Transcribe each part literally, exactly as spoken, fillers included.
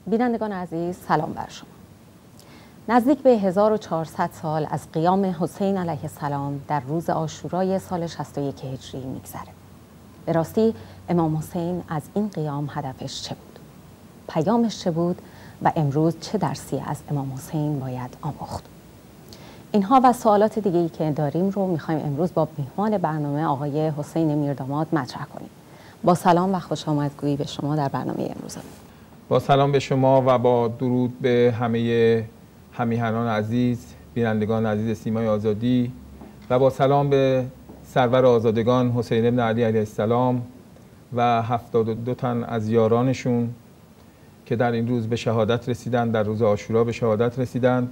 بینندگان عزیز، سلام بر شما. نزدیک به هزار و چهارصد سال از قیام حسین علیه السلام در روز عاشورای سال شصت و یک هجری میگذره. به راستی امام حسین از این قیام هدفش چه بود؟ پیامش چه بود و امروز چه درسی از امام حسین باید آموخت؟ اینها و سوالات دیگه‌ای که داریم رو می‌خوایم امروز با میهمان برنامه آقای حسین میرداماد مطرح کنیم. با سلام و خوش آمدگویی به شما در برنامه امروز. با سلام به شما و با درود به همه همیهنان عزیز، بینندگان عزیز سیمای آزادی و با سلام به سرور آزادگان حسین ابن علی علیه السلام و هفتاد و دو تن از یارانشون که در این روز به شهادت رسیدند، در روز عاشورا به شهادت رسیدند.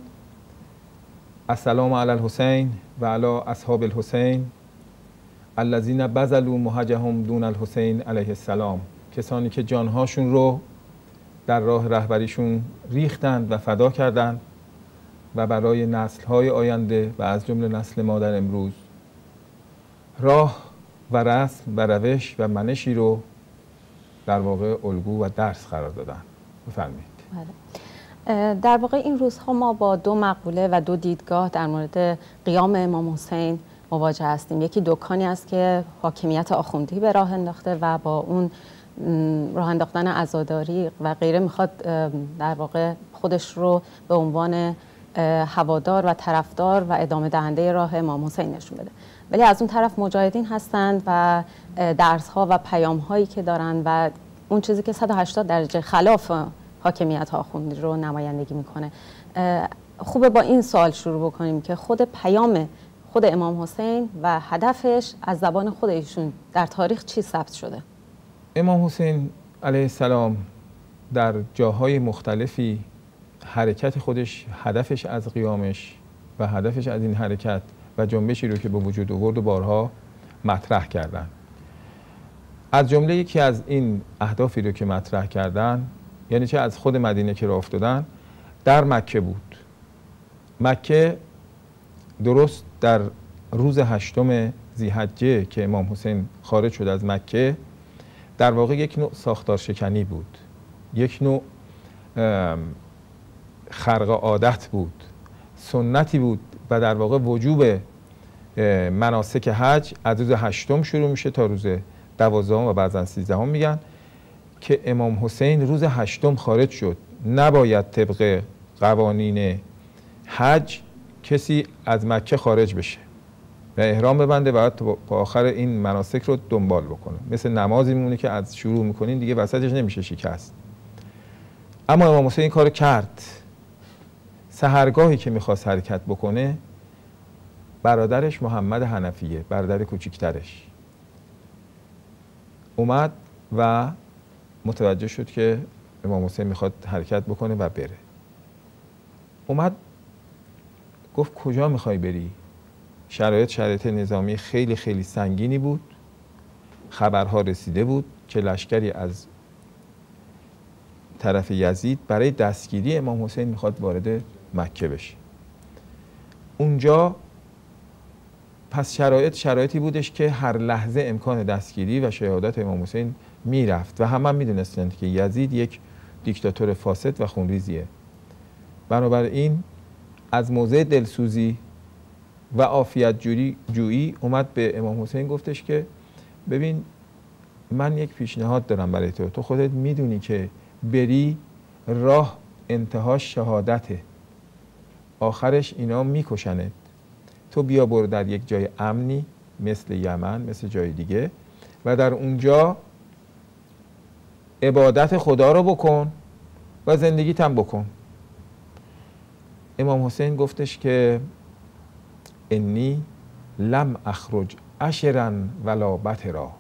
السلام علی الحسین و علی اصحاب الحسین الذین بذلوا مهجهم دون الحسین علیه السلام، کسانی که جانهاشون رو در راه رهبریشون ریختند و فدا کردند و برای نسل‌های آینده و از جمله نسل ما در امروز راه و رسم و روش و منشی رو در واقع الگو و درس قرار دادن. بفرمایید. در واقع این روزها ما با دو مقوله و دو دیدگاه در مورد قیام امام حسین مواجه هستیم. یکی دکانی است که حاکمیت آخوندی به راه انداخته و با اون راه انداختن عزاداری و غیره میخواد در واقع خودش رو به عنوان هوادار و طرفدار و ادامه دهنده راه امام حسین نشون بده. ولی از اون طرف مجاهدین هستند و درس‌ها و پیام‌هایی که دارن و اون چیزی که صد و هشتاد درجه خلاف حاکمیت آخوندی رو نمایندگی میکنه. خوبه با این سوال شروع بکنیم که خود پیام خود امام حسین و هدفش از زبان خود ایشون در تاریخ چی ثبت شده؟ امام حسین علیه السلام در جاهای مختلفی حرکت خودش، هدفش از قیامش و هدفش از این حرکت و جنبشی رو که به وجود آورد و بارها مطرح کردن. از جمله یکی از این اهدافی رو که مطرح کردن، یعنی چه از خود مدینه که راه افتادن، در مکه بود. مکه درست در روز هشتم ذی‌حجه که امام حسین خارج شد از مکه، در واقع یک نوع ساختار شکنی بود، یک نوع خرق عادت بود، سنتی بود و در واقع وجوب مناسک حج از روز هشتم شروع میشه تا روز دوازدهم و بعضا سیزدهم میگن که امام حسین روز هشتم خارج شد. نباید طبق قوانین حج کسی از مکه خارج بشه و احرام ببنده و تا آخر این مناسک رو دنبال بکنه. مثل نمازی میمونه که از شروع میکنین دیگه وسطش نمیشه شکست. اما امام حسین این کارو کرد. سحرگاهی که میخواست حرکت بکنه، برادرش محمد حنفیه، برادر کوچیکترش، اومد و متوجه شد که امام حسین میخواد حرکت بکنه و بره. اومد گفت کجا میخوای بری؟ شرایط شرایط نظامی خیلی خیلی سنگینی بود. خبرها رسیده بود که لشکری از طرف یزید برای دستگیری امام حسین میخواد وارد مکه بشه. اونجا پس شرایط شرایطی بودش که هر لحظه امکان دستگیری و شهادت امام حسین میرفت و همه هم میدونستند که یزید یک دیکتاتور فاسد و خونریزیه. بنابراین از موضع دلسوزی و عافیت جویی اومد به امام حسین گفتش که ببین من یک پیشنهاد دارم برای تو، تو خودت میدونی که بری راه انتهاش شهادته، آخرش اینا میکشنت، تو بیا برو در یک جای امنی مثل یمن، مثل جای دیگه و در اونجا عبادت خدا رو بکن و زندگیت هم بکن. امام حسین گفتش که انی لم اخرج عشرا ولا بطرا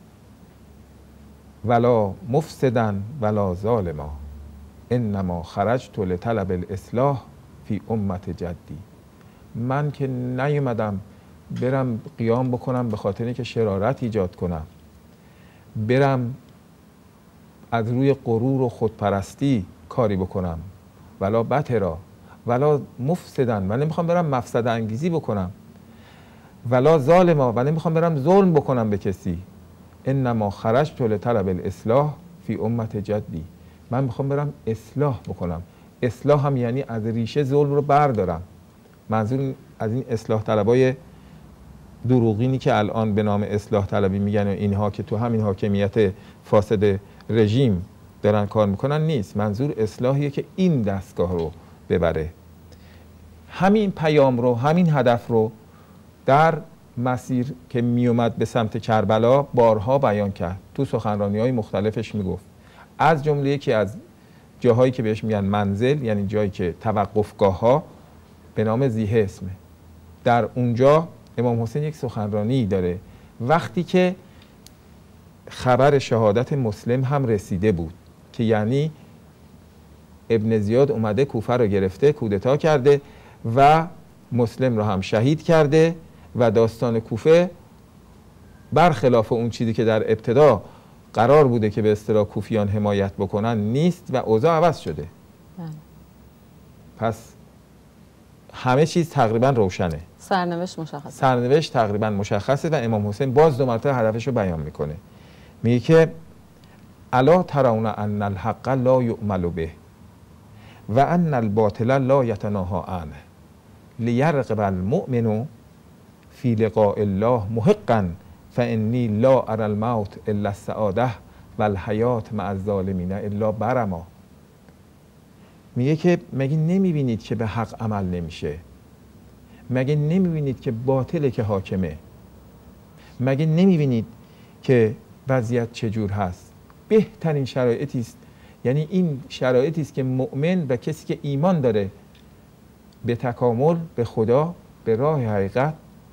ولا مفسدا ولا ظالما انما خرجت لطلب الاصلاح فی امت جدی. من که نیومدم برم قیام بکنم به خاطر اینکه شرارت ایجاد کنم، برم از روی غرور و خودپرستی کاری بکنم، ولا بطرا ولا مفسدن، من نمیخوام برم مفسده انگیزی بکنم، ولا ظالما، و نمیخوام برم ظلم بکنم به کسی. انما خرجت لطلب الاصلاح فی امت جدی. من میخوام برم اصلاح بکنم. اصلاح هم یعنی از ریشه ظلم رو بردارم. منظور از این اصلاح طلبای دروغینی که الان به نام اصلاح طلبی میگن و اینها که تو همین حاکمیت فاسد رژیم دارن کار میکنن نیست. منظور اصلاحیه که این دستگاه رو ببره. همین پیام رو، همین هدف رو در مسیر که میومد به سمت کربلا بارها بیان کرد. تو سخنرانی‌های مختلفش میگفت. از جمله یکی از جاهایی که بهش میگن منزل، یعنی جایی که توقفگاه ها، به نام ذی‌حسمه. در اونجا امام حسین یک سخنرانی داره وقتی که خبر شهادت مسلم هم رسیده بود که یعنی ابن زیاد اومده کوفه رو گرفته، کودتا کرده و مسلم رو هم شهید کرده و داستان کوفه برخلاف اون چیزی که در ابتدا قرار بوده که به اصطلاح کوفیان حمایت بکنن نیست و اوضاع عوض شده. بله. پس همه چیز تقریبا روشنه. سرنوشت مشخصه. سرنوشت تقریبا مشخصه و امام حسین باز دو مرتبه هدفش رو بیان میکنه. میگه که الا ترون ان الحق لا یعمل به و ان الباطل لا یتناهی عنه لیرغب المؤمن فی لقاء الله محقا فانی لا اری الموت الا السعاده و الحیات مع الظالمین الا برما. میگه که مگه نمیبینید که به حق عمل نمیشه؟ مگه نمیبینید که باطله که حاکمه؟ مگه نمیبینید که وضعیت چجور هست؟ بهترین شرایطی است، یعنی این شرایطی است که مؤمن و کسی که ایمان داره به تکامل، به خدا، به راه حقیقت،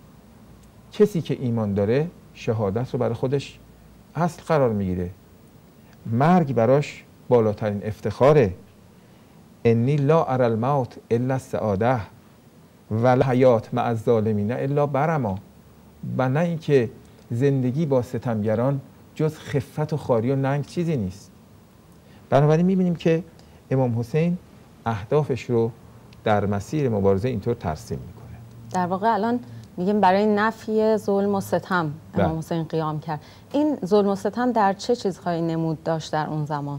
کسی که ایمان داره شهادت رو برای خودش اصل قرار میگیره. مرگ براش بالاترین افتخاره. انی لا اری الموت الا السعاده و الحیات مع الظالمین الا برما. و نه اینکه زندگی با ستمگران جز خفت و خواری و ننگ چیزی نیست. بنابراین میبینیم که امام حسین اهدافش رو در مسیر مبارزه اینطور ترسیم میکنه. در واقع الان میگیم برای نفی ظلم و ستم امام حسین قیام کرد. این ظلم و ستم در چه چیزهایی نمود داشت در اون زمان؟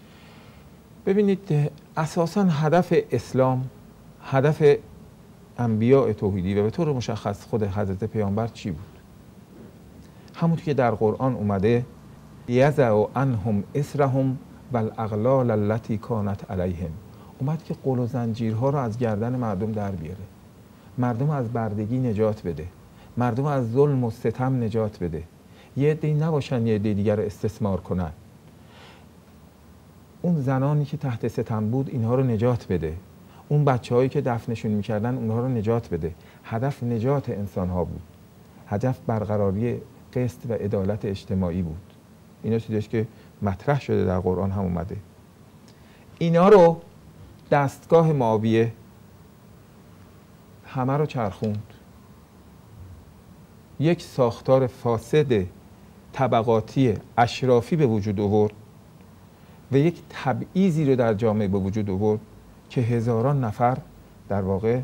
ببینید اساساً هدف اسلام، هدف انبیاء توحیدی و به طور مشخص خود حضرت پیامبر چی بود؟ همونطور که در قرآن اومده یضع عنهم اسرهم و الاغلال التي کانت علیهم. اومد که قل و زنجیرها رو از گردن مردم در بیاره، مردم از بردگی نجات بده، مردم از ظلم و ستم نجات بده. یه عده‌ای نباشن یه عده دیگر رو استثمار کنن. اون زنانی که تحت ستم بود اینها رو نجات بده، اون بچه‌هایی که دفنشون میکردن اونها رو نجات بده. هدف نجات انسان‌ها بود، هدف برقراری قسط و عدالت اجتماعی بود. اینا چیزیه که مطرح شده در قرآن هم اومده. اینا رو دستگاه معاویه همه رو چرخوند، یک ساختار فاسد طبقاتی اشرافی به وجود آورد و یک تبعیضی رو در جامعه به وجود آورد که هزاران نفر در واقع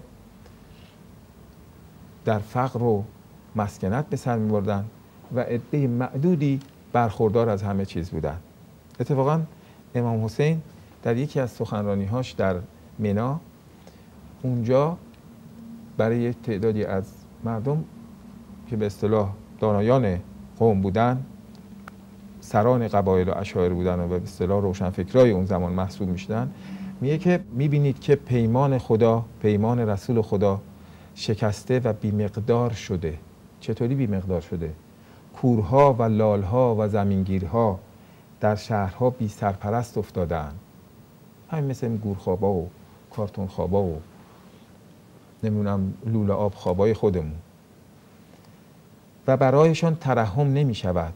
در فقر و مسکنت به سر می بردن و عده معدودی برخوردار از همه چیز بودن. اتفاقا امام حسین در یکی از سخنرانی‌هاش در منا اونجا برای یک تعدادی از مردم که به اصطلاح دانایان قوم بودن، سران قبایل و اشاعره بودن و به اصطلاح روشنفکرای اون زمان محسوب میشدن، میگه که میبینید که پیمان خدا، پیمان رسول خدا شکسته و بیمقدار شده. چطوری بیمقدار شده؟ کورها و لالها و زمینگیرها در شهرها بی سرپرست افتادن، همین مثل این گورخوابا و کارتون خوابا و نمیدونم لوله آب خوابای خودمون، و برایشان ترحم نمی شود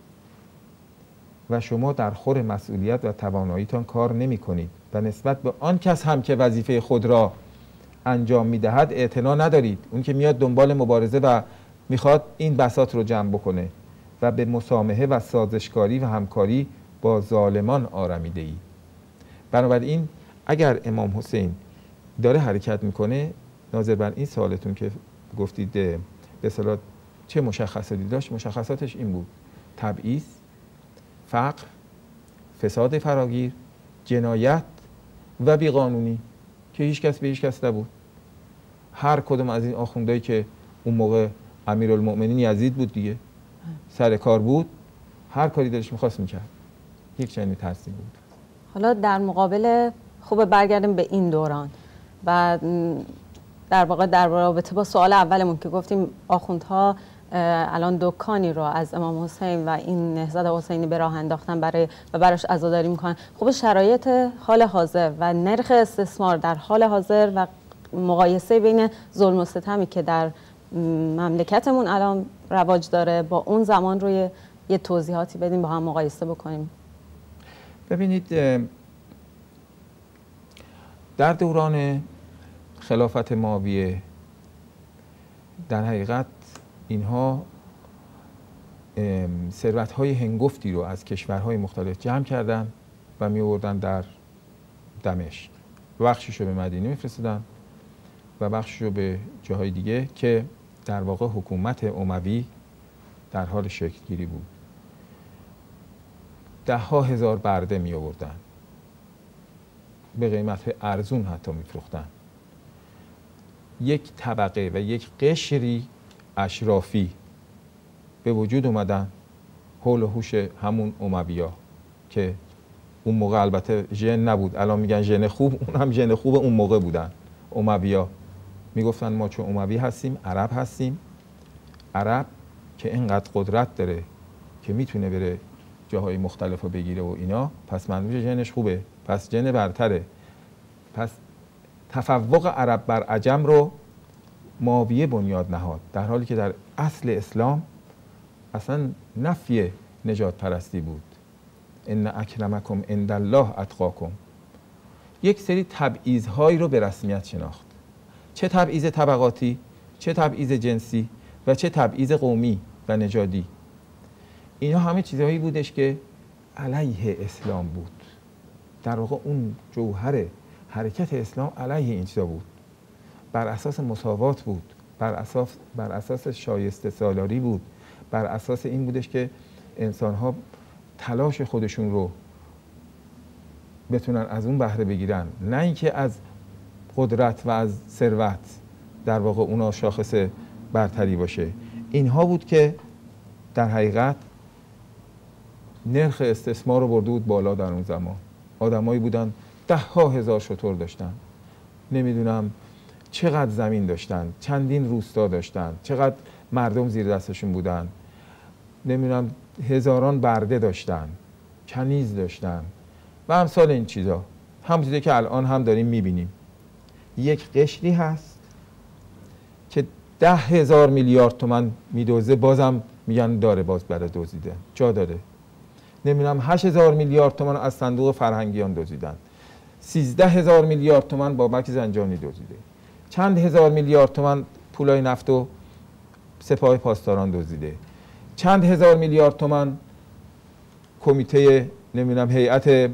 و شما در خور مسئولیت و تواناییتان کار نمی کنید و نسبت به آن کس هم که وظیفه خود را انجام می دهد اعتنا ندارید. اون که میاد دنبال مبارزه و میخواد این بساط رو جمع بکنه و به مسامحه و سازشکاری و همکاری با ظالمان آرمیده اید. بنابراین اگر امام حسین داره حرکت میکنه، ناظر بر این سوالتون که گفتید به اصطلاح چه مشخصاتی داشت، مشخصاتش این بود: تبعیض، فقر، فساد فراگیر جنایت و بیقانونی که هیچ کس به هیچ کس نبود. هر کدوم از این آخوندهایی که اون موقع امیرالمؤمنین یزید بود دیگه، سر کار بود، هر کاری دلش می‌خواست می‌کرد. یک چنین ترسیم بود. حالا در مقابل خوب برگردیم به این دوران و در واقع در رابطه با سوال اولمون که گفتیم آخوندها الان دکانی رو از امام حسین و این نهضت حسینی به راه انداختن برای و براش عزاداری میکنن. خب شرایط حال حاضر و نرخ استثمار در حال حاضر و مقایسه بین ظلم و ستمی که در مملکتمون الان رواج داره با اون زمان روی یه توضیحاتی بدیم، با هم مقایسه بکنیم. ببینید در دوران خلافت معاویه در حقیقت اینها ثروت‌های هنگفتی رو از کشورهای مختلف جمع کردن و می آوردن در دمشق، بخشش رو به مدینه می‌فرستادن و بخشش رو به جاهای دیگه که در واقع حکومت اموی در حال شکل گیری بود. ده ها هزار برده می آوردن، به قیمت ارزون حتی می‌فروختن. یک طبقه و یک قشری اشرافی به وجود اومدن حول و حوش همون امویا که اون موقع البته ژن نبود، الان میگن ژن خوب، اون هم ژن خوب اون موقع بودن. امویا میگفتن ما چون اموی هستیم عرب هستیم، عرب که اینقدر قدرت داره که میتونه بره جاهای مختلف رو بگیره و اینا، پس منظور ژنش خوبه، پس ژن برتره. پس تفوق عرب بر عجم رو معاویه بنیاد نهاد، در حالی که در اصل اسلام اصلا نفی نجات پرستی بود. ان اکرمکم عند الله اتقاکم. یک سری تبعیض‌هایی رو به رسمیت شناخت، چه تبعیض طبقاتی، چه تبعیض جنسی و چه تبعیض قومی و نژادی. اینا همه چیزهایی بودش که علیه اسلام بود. در واقع اون جوهر حرکت اسلام علیه این چیزا بود، بر اساس مساوات بود، بر اساس بر اساس شایسته سالاری بود، بر اساس این بودش که انسان‌ها تلاش خودشون رو بتونن از اون بهره بگیرن، نه اینکه از قدرت و از ثروت در واقع اونا شاخص برتری باشه. اینها بود که در حقیقت نرخ استثمار رو برده بود بالا. در اون زمان آدمایی بودن ده ها هزار شتر داشتن، نمیدونم چقدر زمین داشتن، چندین روستا داشتن، چقدر مردم زیر دستشون بودن، نمیدونم هزاران برده داشتن، کنیز داشتن و امثال این چیزا. هم چیزی که الان هم داریم میبینیم. یک قشری هست که ده هزار میلیارد تومن میدوزه، بازم میگن داره باز برای دزدیده، جا داره. نمیدونم هشت هزار میلیارد تومن از صندوق فرهنگیان دزدیدن، سیزده هزار میلیارد تومن بابک زنجانی دزدیده، چند هزار میلیارد تومن پولای نفت و سپاه پاسداران دزدیده، چند هزار میلیارد تومن کمیته نمیدونم هیئت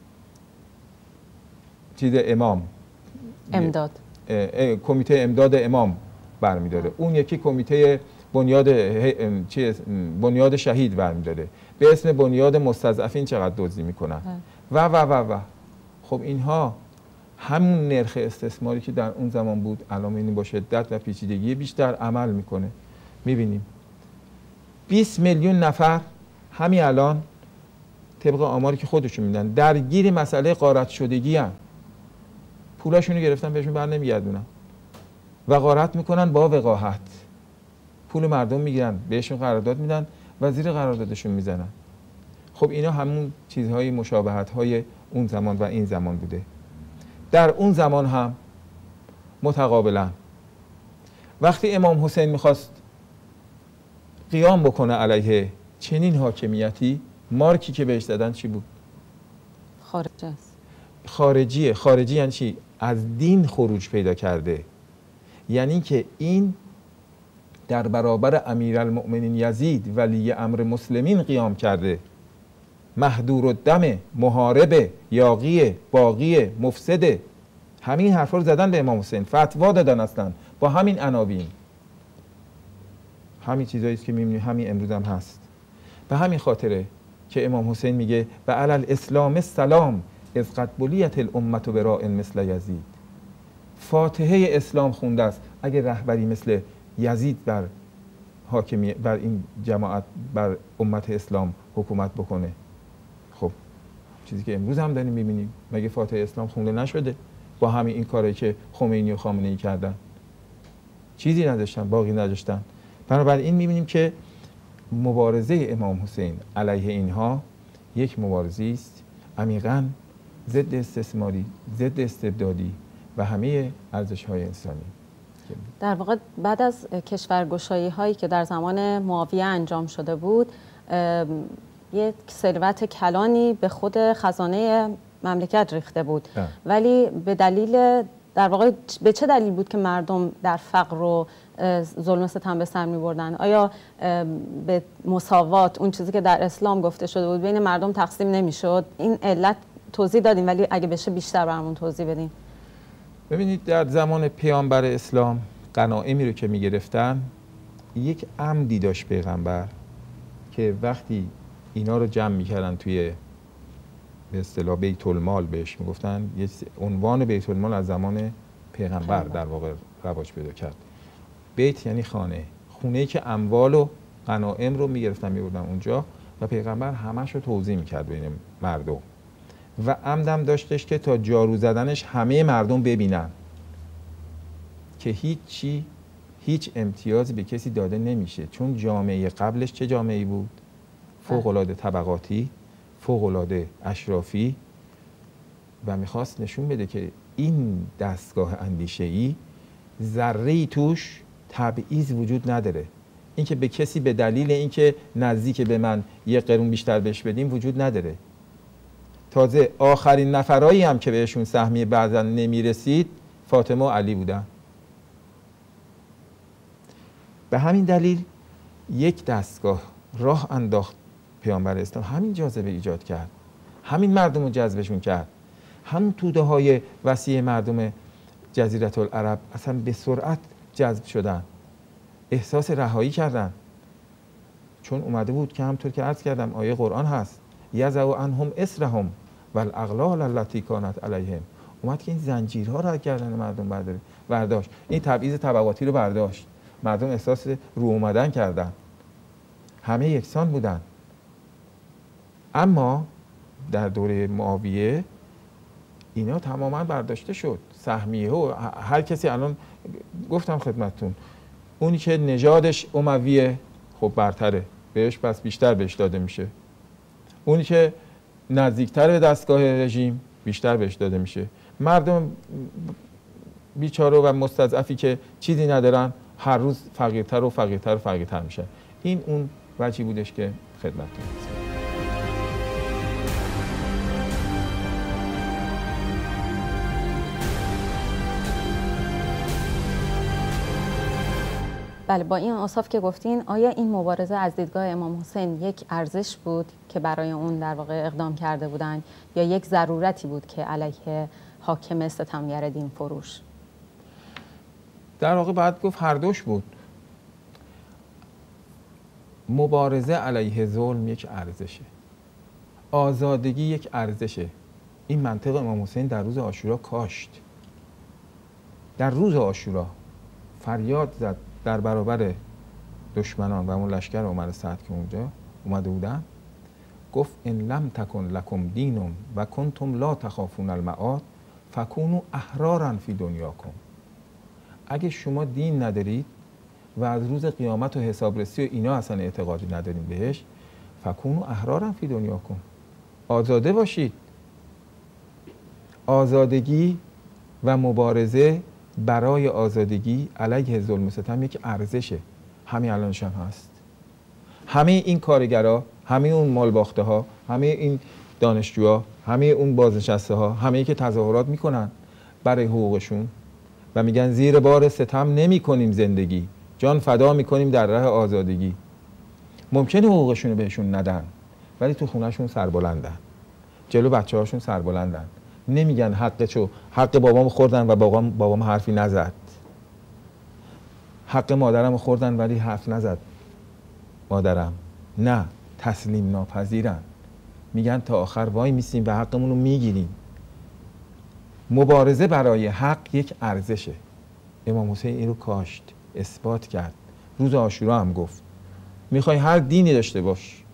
چیز امام امداد کمیته امداد امام برمیداره، اون یکی کمیته بنیاد چیز بنیاد شهید برمیداره، به اسم بنیاد مستضعفین چقدر دزدی میکنن و و و و خب اینها همون نرخ استثماری که در اون زمان بود الان این با شدت و پیچیدگی بیشتر عمل میکنه. میبینیم بیست میلیون نفر همین الان طبق آماری که خودشون میدن درگیر مسئله غارت شدگی ان، پولاشونو گرفتن بهشون بر نمیگردونن و غارت میکنن با وقاحت، پول مردم میگیرن بهشون قرارداد میدن و زیر قراردادشون میزنن. خب اینا همون چیزهای مشابهت های اون زمان و این زمان بوده. در اون زمان هم متقابلا وقتی امام حسین میخواست قیام بکنه علیه چنین حاکمیتی، مارکی که بهش زدن چی بود؟ خارجی است. خارجیه. خارجی یعنی چی؟ از دین خروج پیدا کرده، یعنی که این در برابر امیرالمؤمنین یزید ولی امر مسلمین قیام کرده، مهدور الدم، محارب، یاغی، باغی، مفسد. همین حرفا رو زدن به امام حسین، فتوا دادن اصلا با همین عناوین. همین چیزایی است که می‌بینیم همین امروز هم هست. به همین خاطره که امام حسین میگه و علی الاسلام السلام از قد بلیت الامة براء مثل یزید. فاتحه اسلام خونده است اگه رهبری مثل یزید بر حاکمی بر این جماعت بر امت اسلام حکومت بکنه. خب چیزی که امروز هم داریم می‌بینیم، مگه فاتحه اسلام خونده نشده با همین این کاری که خمینی و خامنه‌ای کردن؟ چیزی نداشتن، باقی نداشتن. بنابراین می‌بینیم که مبارزه امام حسین علیه اینها یک مبارزه است عمیقاً ضد استثماری، ضد استبدادی و همه ارزش‌های انسانی. در واقع بعد از کشورگشایی هایی که در زمان معاویه انجام شده بود، یک ثروت کلانی به خود خزانه مملکت ریخته بود ده. ولی به دلیل در واقع به چه دلیل بود که مردم در فقر و ظلم و ستم به سر می بردن؟ آیا به مساوات، اون چیزی که در اسلام گفته شده بود، بین مردم تقسیم نمی شد؟ این علت توضیح دادیم ولی اگه بشه بیشتر برامون توضیح بدین. ببینید در زمان پیامبر اسلام غنایمی رو که می گرفتن، یک عمدی داشت پیغمبر که وقتی اینا رو جمع می کردن توی به اصطلاح بیت المال بهش می گفتن، یک عنوان بیت المال از زمان پیغمبر در واقع رواج پیدا کرد. بیت یعنی خانه، خونه‌ای که اموال و غنایم رو می گرفتن می بردن اونجا و پیغمبر همش رو توزیع می کرد بین مردم و عمدم داشتش که تا جارو زدنش همه مردم ببینن که هیچ چی هیچ امتیازی به کسی داده نمیشه، چون جامعه قبلش چه جامعه‌ای بود؟ فوق‌العاده طبقاتی، فوق‌العاده اشرافی و میخواست نشون بده که این دستگاه اندیشه‌ای ذره‌ای توش تبعیض وجود نداره. اینکه به کسی به دلیل اینکه نزدیک به من یک قرون بیشتر بهش بدیم وجود نداره. تازه آخرین نفرایی هم که بهشون سهمیه بعضا نمیرسید فاطمه و علی بودن. به همین دلیل یک دستگاه راه انداخت پیامبر اسلام، همین جاذبه ایجاد کرد، همین مردم رو جذبشون کرد، همین توده های وسیع مردم جزیره العرب اصلا به سرعت جذب شدن، احساس رهایی کردن، چون اومده بود که همطور که عرض کردم آیه قرآن هست یضع عنهم اسرهم والاغلال التي کانت علیهم، اومد که این زنجیرها رو از گردن مردم برداره، برداشت، این تبعیض طبقاتی رو برداشت، مردم احساس رو اومدن کردن، همه یکسان بودن. اما در دوره معاویه اینا تماما برداشته شد، سهمیه و هر کسی، الان گفتم خدمتتون اونی که نژادش امویه خب برتره، بهش پس بیشتر بهش داده میشه، اونی که نزدیکتر به دستگاه رژیم بیشتر بهش داده میشه، مردم بیچاره و مستضعفی که چیزی ندارن هر روز فقیرتر و فقیرتر و فقیرتر میشه. این اون وجهی بودش که خدمتتون هست. بله، با این اوصاف که گفتین، آیا این مبارزه از دیدگاه امام حسین یک ارزش بود که برای اون در واقع اقدام کرده بودن یا یک ضرورتی بود که علیه حاکم ستمگر دین فروش؟ در واقع باید گفت هر دوش بود. مبارزه علیه ظلم یک ارزشه، آزادگی یک ارزشه. این منطق امام حسین در روز عاشورا کاشت. در روز عاشورا فریاد زد در برابر دشمنان و اون لشکر عمر سعد که اونجا اومده بودن، گفت ان لم تکن لکم دینم و کنتم لا تخافون المعاد فکونوا احرارا فی دنیاکم. اگه شما دین ندارید و از روز قیامت و حسابرسی و اینا اصلا اعتقادی ندارین بهش، فکونوا احرارا فی دنیاکم، آزاده باشید. آزادگی و مبارزه برای آزادگی علیه ظلم و ستم یک ارزشه. همین الانش هم هست. همه این کارگرها، همه اون مالباخته ها، همه این دانشجوها، همه اون بازنشسته ها، همه که تظاهرات میکنن برای حقوقشون و میگن زیر بار ستم نمی کنیم زندگی، جان فدا میکنیم در راه آزادگی. ممکنه حقوقشون رو بهشون ندن ولی تو خونهشون سربلندن، جلو بچه هاشون سربلندن، نمیگن حقشو، حق بابام خوردن و بابام بابام حرفی نزد، حق مادرم خوردن ولی حرف نزد مادرم. نه، تسلیم ناپذیرن، میگن تا آخر وای میسیم و حقمون رو میگیریم. مبارزه برای حق یک ارزشه. امام حسین این رو کاشت، اثبات کرد. روز عاشورا هم گفت میخوای هر دینی داشته باش،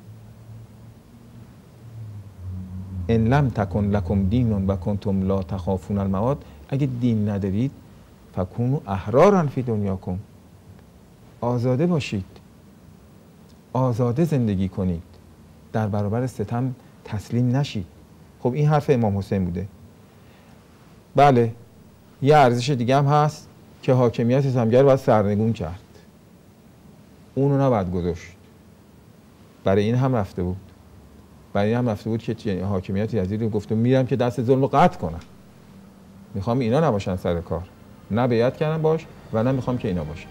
ان لم تکن لکم دین و کنتم لا تخافون المواد، اگه دین ندارید فکونوا احرارا فی دنیاکم، آزاده باشید، آزاده زندگی کنید، در برابر ستم تسلیم نشید. خب این حرف امام حسین بوده. بله، یه ارزش دیگه هم هست که حاکمیت ستمگر باید سرنگون کرد، اونو نباید گذاشت. برای این هم رفته بود، برای این هم رفته بود که حاکمیت یزید رو گفته میرم که دست ظلم رو قطع کنم، میخوام اینا نباشن سر کار، نه بیعت کردم باش و نه میخوام که اینا باشن.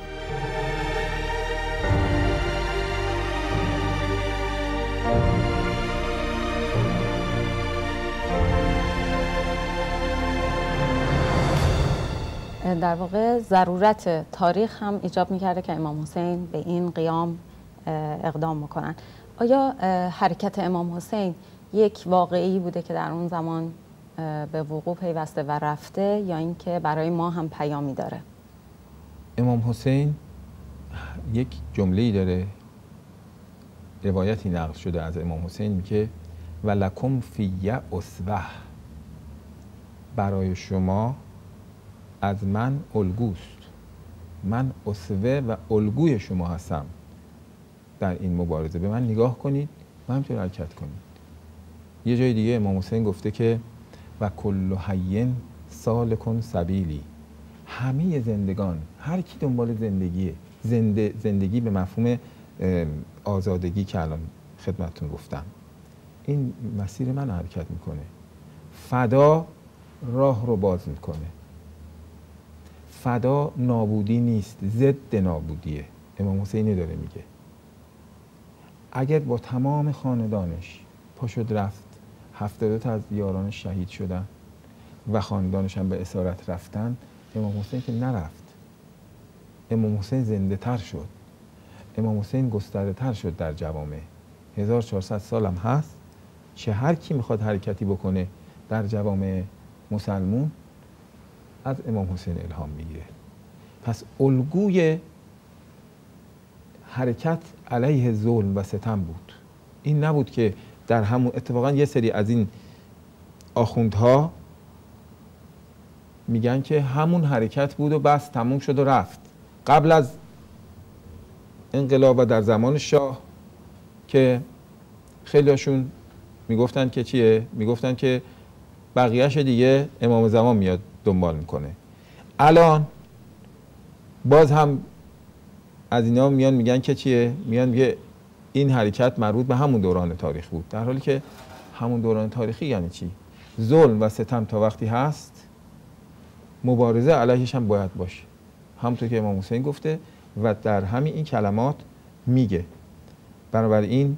در واقع ضرورت تاریخ هم ایجاب میکرده که امام حسین به این قیام اقدام میکنن. آیا حرکت امام حسین یک واقعی بوده که در اون زمان به وقوع پیوسته و رفته، یا اینکه برای ما هم پیامی داره؟ امام حسین یک جمله‌ای داره، روایتی نقل شده از امام حسین، میگه ولکم فی اسوه، برای شما از من الگوست، من اسوه و الگوی شما هستم در این مبارزه، به من نگاه کنید و همینطور حرکت کنید. یه جای دیگه امام حسین گفته که و کل حی سالک سبیلی، همه زندگان، هر کی دنبال زندگیه، زنده زندگی به مفهوم آزادگی که الان خدمتتون گفتم، این مسیر من حرکت میکنه. فدا راه رو باز میکنه. فدا نابودی نیست، ضد نابودیه. امام حسینی داره میگه اگر با تمام خاندانش پاشد رفت، هفتاد تا از یارانش شهید شدن و خاندانش هم به اسارت رفتن، امام حسین که نرفت، امام حسین زنده تر شد، امام حسین گسترده تر شد در جوامع. هزار و چهارصد سال هم هست که هر کی میخواد حرکتی بکنه در جوامع مسلمون از امام حسین الهام میگیره. پس الگوی حرکت علیه ظلم و ستم بود. این نبود که در همون، اتفاقا یه سری از این آخوندها میگن که همون حرکت بود و بس تموم شد و رفت. قبل از انقلاب و در زمان شاه که خیلیشون میگفتن که چیه؟ میگفتن که بقیهش دیگه امام زمان میاد دنبال میکنه. الان باز هم از اینا میان میگن که چیه؟ میان میگه این حرکت مربوط به همون دوران تاریخ بود، در حالی که همون دوران تاریخی یعنی چی؟ ظلم و ستم تا وقتی هست مبارزه علیهش هم باید باشه، همونطور که امام حسین گفته و در همین این کلمات میگه. بنابراین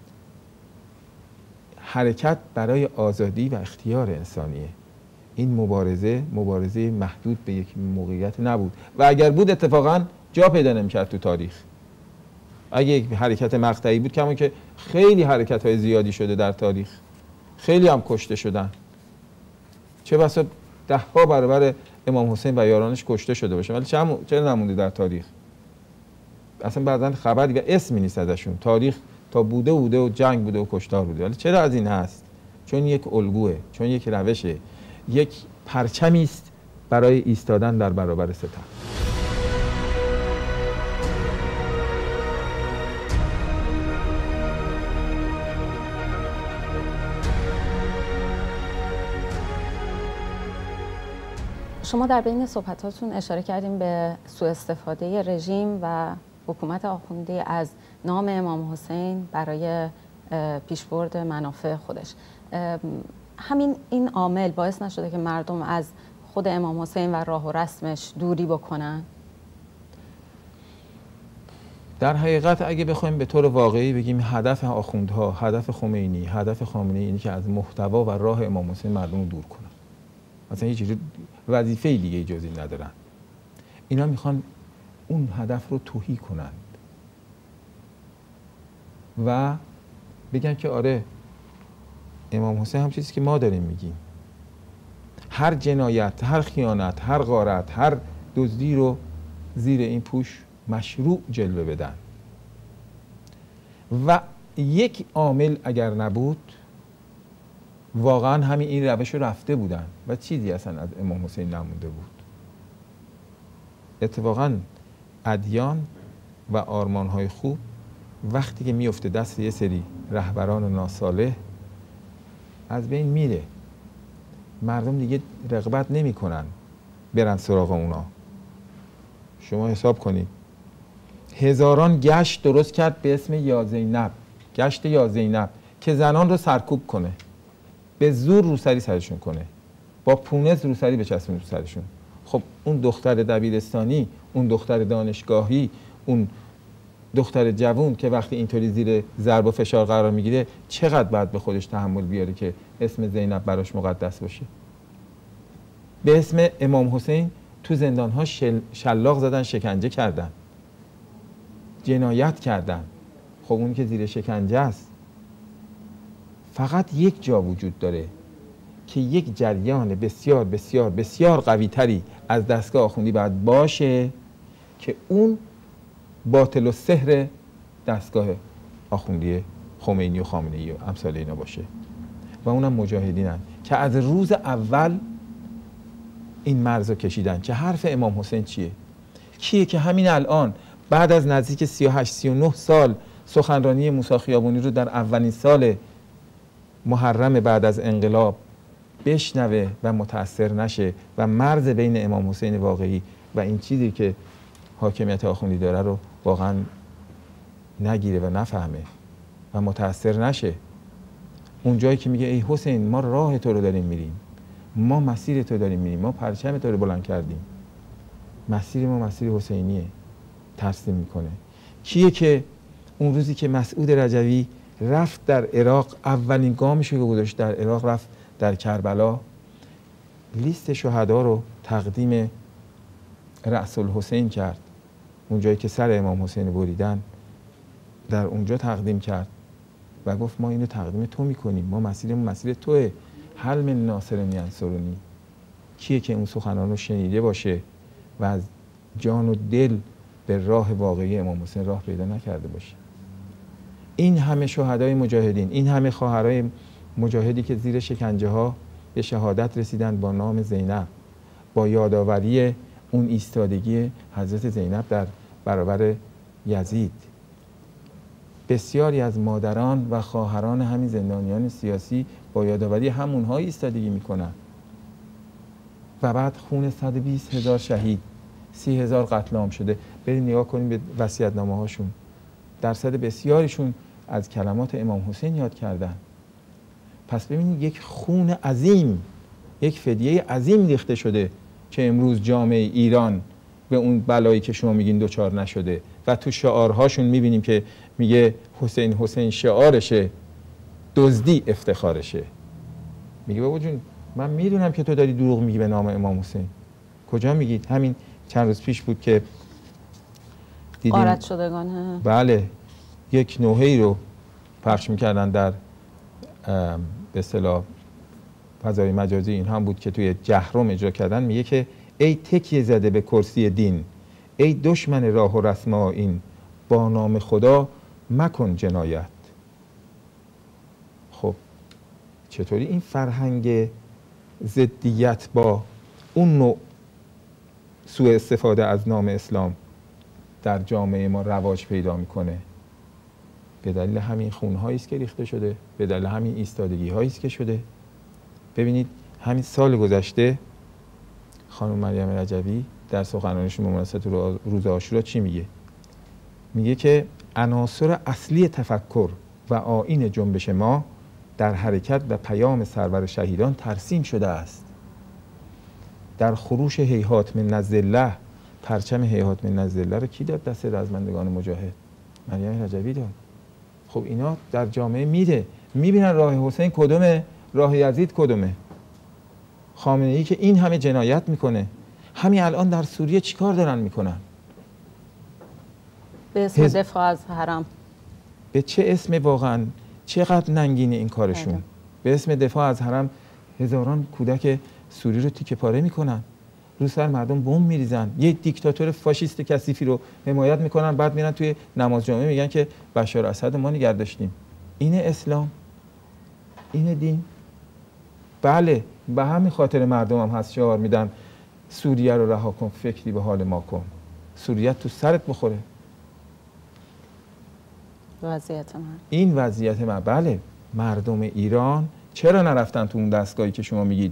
حرکت برای آزادی و اختیار انسانیه. این مبارزه مبارزه محدود به یک موقعیت نبود و اگر بود اتفاقا جا پیدا نمی‌کرد تو تاریخ. اگه یک حرکت مقطعی بود، کما که خیلی حرکت‌های زیادی شده در تاریخ، خیلی هم کشته شدن، چه بسا ده ها برابر امام حسین و یارانش کشته شده باشه، ولی چرا چرا نمونده در تاریخ؟ اصلا بعداً خبری و اسمی نیست ازشون. تاریخ تا بوده بوده و جنگ بوده و کشتار بوده، ولی چرا از این هست؟ چون یک الگوه، چون یک روشه، یک پرچمی است برای ایستادن در برابر ستم. شما در بین صحبتاتون اشاره کردیم به سوء استفاده رژیم و حکومت آخوندی از نام امام حسین برای پیشبرد منافع خودش. همین این عامل باعث نشده که مردم از خود امام حسین و راه و رسمش دوری بکنن؟ در حقیقت اگه بخوایم به طور واقعی بگیم هدف آخوندها، هدف خمینی، هدف خامنه‌ای اینه که از محتوا و راه امام حسین مردم رو دور کنن. مثلا هیچ وظیفه دیگه جز این ندارن. اینا میخوان اون هدف رو تهی کنند و بگن که آره امام حسین هم چیزی که ما داریم میگیم. هر جنایت، هر خیانت، هر غارت، هر دزدی رو زیر این پوش مشروع جلوه بدن. و یک عامل اگر نبود واقعا همین این روش رو رفته بودن و چیزی اصلا از امام حسین نمونده بود. اتفاقا ادیان و آرمان‌های خوب وقتی که میفته دست یه سری رهبران ناصالح از بین میره. مردم دیگه رغبت نمی‌کنن برن سراغ اونا. شما حساب کنید هزاران گشت درست کرد به اسم یا زینب، گشت یا زینب که زنان رو سرکوب کنه، به زور روسری سرشون کنه، با پونز روسری بچسبونه رو سرشون. خب اون دختر دبیرستانی، اون دختر دانشگاهی، اون دختر جوون که وقتی اینطوری زیر ضرب و فشار قرار میگیره چقدر باید به خودش تحمل بیاره که اسم زینب براش مقدس باشه؟ به اسم امام حسین تو زندان‌ها شل... شلاق زدن، شکنجه کردن، جنایت کردن. خب اون که زیر شکنجه است. فقط یک جا وجود داره که یک جریان بسیار بسیار بسیار قوی تری از دستگاه آخوندی باید باشه که اون باطل و سحر دستگاه آخوندی خمینی و خامنه‌ای و امثال اینا باشه و اونم مجاهدینن که از روز اول این مرز رو کشیدن که حرف امام حسین چیه؟ کیه که همین الان بعد از نزدیک سی و هشت سی و نه سال سخنرانی موسی خیابانی رو در اولین سال محرم بعد از انقلاب بشنوه و متأثر نشه و مرز بین امام حسین واقعی و این چیزی که حاکمیت آخوندی داره رو واقعا نگیره و نفهمه و متأثر نشه. اون جایی که میگه ای حسین ما راه تو رو داریم میریم، ما مسیر تو داریم میریم، ما پرچم تو رو بلند کردیم، مسیر ما مسیر حسینیه، ترسیم میکنه. کیه که اون روزی که مسعود رجوی رفت در عراق، اولین گامش رو گذاشت در عراق، رفت در کربلا، لیست شهدا رو تقدیم رأس الحسین کرد، اون جایی که سر امام حسین بریدن در اونجا تقدیم کرد و گفت ما اینو تقدیم تو میکنیم، ما مسیرمون مسیر توه، حل من ناصر ینصرنی. کیه که اون سخنان رو شنیده باشه و از جان و دل به راه واقعی امام حسین راه پیدا نکرده باشه؟ این همه شهدای مجاهدین، این همه خواهرای مجاهدی که زیر شکنجه ها به شهادت رسیدن با نام زینب، با یادآوری اون ایستادگی حضرت زینب در برابر یزید. بسیاری از مادران و خواهران همین زندانیان سیاسی با یادآوری همونها ایستادگی میکنن و بعد خون صد و بیست هزار شهید، سی هزار قتل عام شده. بریم نگاه کنیم به وصیت‌نامه هاشون، درصد بسیاریشون از کلمات امام حسین یاد کردن. پس ببینید یک خون عظیم، یک فدیه عظیم ریخته شده که امروز جامعه ایران به اون بلایی که شما میگین دوچار نشده و تو شعارهاشون میبینیم که میگه حسین حسین شعارشه، دزدی افتخارشه. میگه بابا جون من میدونم که تو داری دروغ میگی به نام امام حسین. کجا میگید؟ همین چند روز پیش بود که دیدیم غارت شدگان، بله، یک نوحه‌ای رو پخش میکردن در به اصطلاح فضای مجازی، این هم بود که توی جهرم اجرا کردن. میگه که ای تکیه زده به کرسی دین، ای دشمن راه و رسم آیین، با نام خدا مکن جنایت. خب چطوری این فرهنگ ضدیت با اون نوع سوء استفاده از نام اسلام در جامعه ما رواج پیدا میکنه؟ به دلیل همین خونهایی است که ریخته شده، به دلیل همین ایستادگی هایی است که شده. ببینید همین سال گذشته خانم مریم رجوی در سخنرانیش به مناسبت روز عاشورا چی میگه؟ میگه که عناصر اصلی تفکر و آیین جنبش ما در حرکت و پیام سرور شهیدان ترسیم شده است. در خروش هیهات من نزد الله، پرچم هیهات من نزد الله رو کی داد دست رزمندگان مجاهد؟ مریم رجوی داد. خب اینا در جامعه میده، میبینن راه حسین کدومه، راه یزید کدومه. خامنه‌ای که این همه جنایت میکنه، همین الان در سوریه چیکار دارن میکنن؟ به اسم هز... دفاع از حرم. به چه اسم؟ واقعا چقدر ننگینه این کارشون. هده. به اسم دفاع از حرم هزاران کودک سوری رو تیکه پاره میکنن، رو سر مردم بمب میریزن، یه دیکتاتور فاشیست کثیفی رو حمایت میکنن، بعد میرن توی نماز جمعه میگن که بشار اسد ما نگه داشتیم. اینه اسلام؟ اینه دین؟ بله، به همین خاطر مردم هم هست شعار میدن سوریه رو رها کن، فکری به حال ما کن. سوریه تو سرت بخوره. وضعیت من این وضعیت من. بله، مردم ایران چرا نرفتن تو اون دستگاهی که شما میگید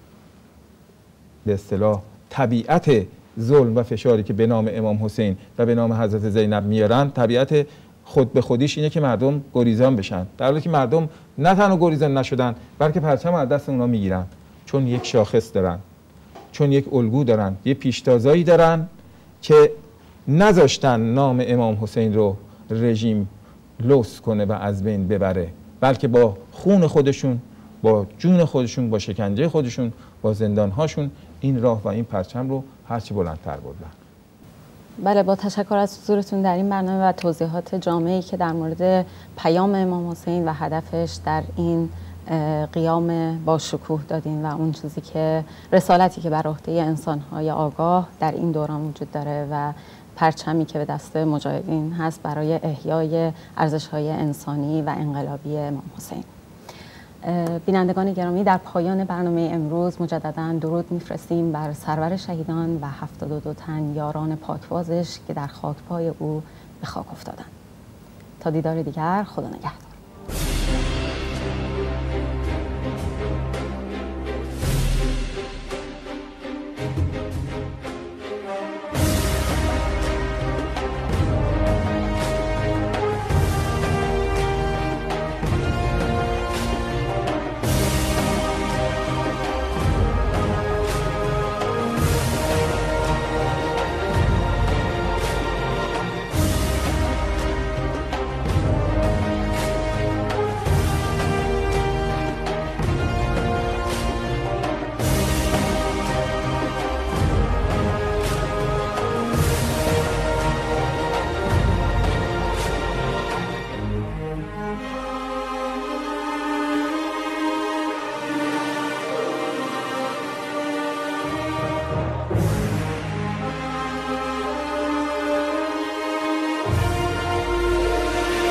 به اصطلاح طبیعت ظلم و فشاری که به نام امام حسین و به نام حضرت زینب میارن، طبیعت خود به خودیش اینه که مردم گریزان بشن، در حالی که مردم نه تنها گریزان نشدن بلکه پرچم از دست اونا میگیرن، چون یک شاخص دارن، چون یک الگو دارن، یه پیشتازایی دارن که نذاشتن نام امام حسین رو رژیم لوث کنه و از بین ببره، بلکه با خون خودشون، با جون خودشون، با شکنجه خودشون، با زندانهاشون این راه و این پرچم رو هرچی بلندتر بردن. بله، با تشکر از حضورتون در این برنامه و توضیحات جامعی که در مورد پیام امام حسین و هدفش در این قیام با شکوه دادین و اون چیزی که رسالتی که بر عهده انسان‌های آگاه در این دوران وجود داره و پرچمی که به دست مجاهدین هست برای احیای ارزش‌های انسانی و انقلابی امام حسین. بینندگان گرامی، در پایان برنامه امروز مجدداً درود میفرستیم بر سرور شهیدان و هفتاد و دو تن یاران پاکبازش که در خاکپای او به خاک افتادند. تا دیدار دیگر، خدا نگهدار.